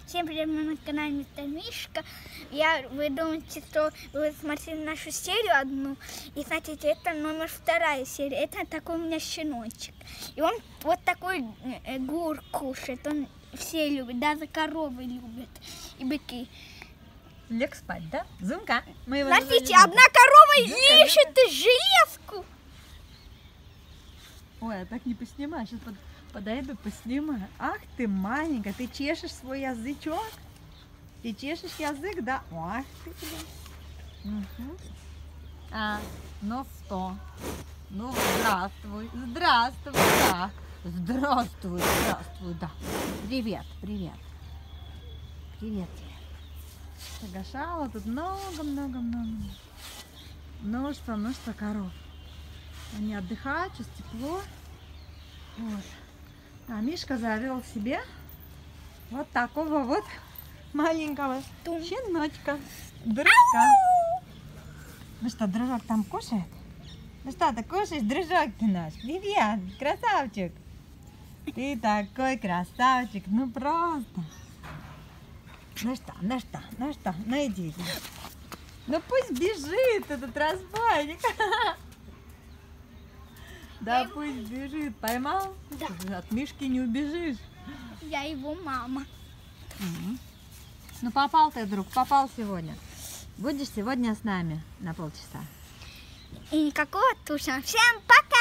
Всем привет, мы на канале Мистер Мишка. Вы думаете, что вы смотрели нашу серию одну, и смотрите, это номер 2 серия. Это такой у меня щеночек. И он вот такой гур кушает, он все любит, даже коровы любят и быки. Лег спать, да? Зумка. Мы его Смотрите, одна корова ищет железку. Ой, а так не поснимаешь. Сейчас подойду, поснимаю. Ах ты, маленькая, ты чешешь свой язычок? Ты чешешь язык, да? Ах ты. Угу. Ну что? Ну, здравствуй. Здравствуй, да. Здравствуй, да. Привет. Привет тебе. Сагашала тут много. Ну что, коров. Они отдыхают, сейчас тепло. Вот. А Мишка завел себе вот такого вот маленького щеночка. Дружка. Ну что, дружок там кушает? Ну что, ты кушаешь, дружок ты наш? Привет, красавчик. Ты такой красавчик, ну просто. Ну что, ну иди. Ну пусть бежит этот разбойник. Да пусть бежит. Поймал? Да. От Мишки не убежишь. Я его мама. Ну попал ты, друг, попал сегодня. Будешь сегодня с нами на полчаса. И никакого туша. Всем пока!